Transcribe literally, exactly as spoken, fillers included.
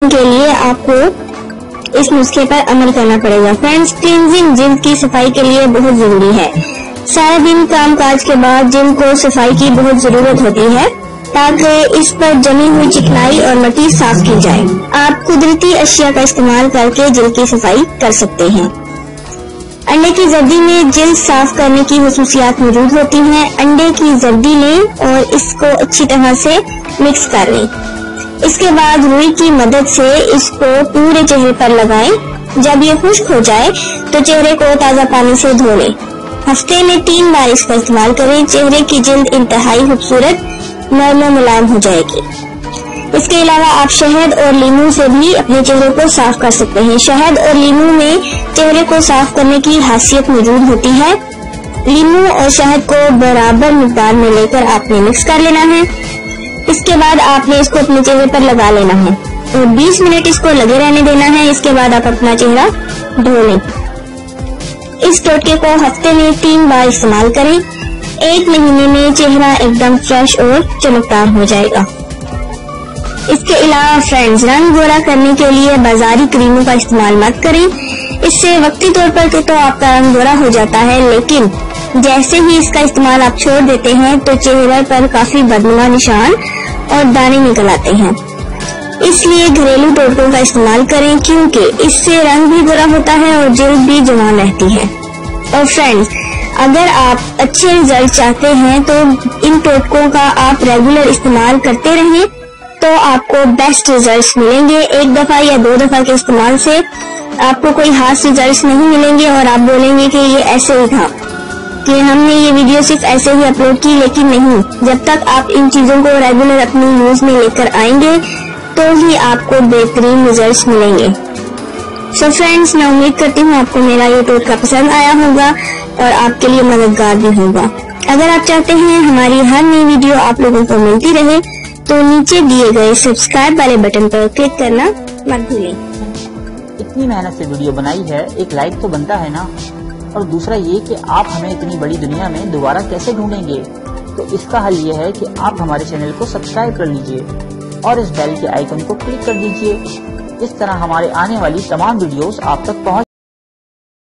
दिन के लिए आपको इस नुस्खे पर अमल करना पड़ेगा। फ्रेंड्स, क्लींजिंग जिल्द की सफाई के लिए बहुत जरूरी है। सारा दिन काम काज के बाद जिल्द को सफाई की बहुत जरूरत होती है ताकि इस पर जमी हुई चिकनाई और मिट्टी साफ की जाए। आप कुदरती अशिया का इस्तेमाल करके जिल्द की सफाई कर सकते हैं। अंडे की जर्दी में जिल्द साफ करने की हुसूसियात मौजूद होती हैं। अंडे की जर्दी लें और इसको अच्छी तरह से मिक्स कर लें। इसके बाद रुई की मदद से इसको पूरे चेहरे पर लगाएं। जब ये खुश्क हो जाए तो चेहरे को ताज़ा पानी से धो लें। हफ्ते में तीन बार इसका इस्तेमाल करें। चेहरे की जिल्द इंतहाई खूबसूरत नरम और मुलायम हो जाएगी। इसके अलावा आप शहद और लीमू से भी अपने चेहरे को साफ कर सकते हैं। शहद और लीमू में चेहरे को साफ करने की खासियत मौजूद होती है। लीमू और शहद को बराबर मिकदार में लेकर आपने मिक्स कर लेना है। इसके बाद आपने इसको अपने चेहरे पर लगा लेना है और बीस मिनट इसको लगे रहने देना है। इसके बाद आप अपना चेहरा धो लें। इस टोटके को हफ्ते में तीन बार इस्तेमाल करें। एक महीने में चेहरा एकदम फ्रेश और चमकदार हो जाएगा। इसके अलावा फ्रेंड्स, रंग गोरा करने के लिए बाजारी क्रीमों का इस्तेमाल मत करें। इससे वक्ती तौर पर तो आपका रंग गोरा हो जाता है, लेकिन जैसे ही इसका इस्तेमाल आप छोड़ देते हैं तो चेहरे पर काफी बदनुमा निशान और दाने निकल आते हैं। इसलिए घरेलू टोटकों का इस्तेमाल करें, क्योंकि इससे रंग भी गोरा होता है और जिल्द भी जवान रहती है। और फ्रेंड्स, अगर आप अच्छे रिजल्ट चाहते हैं तो इन टोटकों का आप रेगुलर इस्तेमाल करते रहें तो आपको बेस्ट रिजल्ट्स मिलेंगे। एक दफा या दो दफा के इस्तेमाल से आपको कोई खास रिजल्ट्स नहीं मिलेंगे और आप बोलेंगे कि ये ऐसे ही था, कि हमने ये वीडियो सिर्फ ऐसे ही अपलोड की। लेकिन नहीं, जब तक आप इन चीजों को रेगुलर अपनी यूज में लेकर आएंगे तो ही आपको बेहतरीन रिजल्ट्स मिलेंगे। सो फ्रेंड्स, मैं उम्मीद करती हूँ आपको मेरा ये टोटका पसंद आया होगा और आपके लिए मददगार भी होगा। अगर आप चाहते हैं हमारी हर नई वीडियो आप लोगों को मिलती रहे तो नीचे दिए गए सब्सक्राइब वाले बटन पर क्लिक करना मत भूलें। इतनी मेहनत से वीडियो बनाई है, एक लाइक तो बनता है ना। और दूसरा ये कि आप हमें इतनी बड़ी दुनिया में दोबारा कैसे ढूंढेंगे, तो इसका हल ये है कि आप हमारे चैनल को सब्सक्राइब कर लीजिए और इस बेल के आइकन को क्लिक कर दीजिए। इस तरह हमारे आने वाली तमाम वीडियोस आप तक पहुंच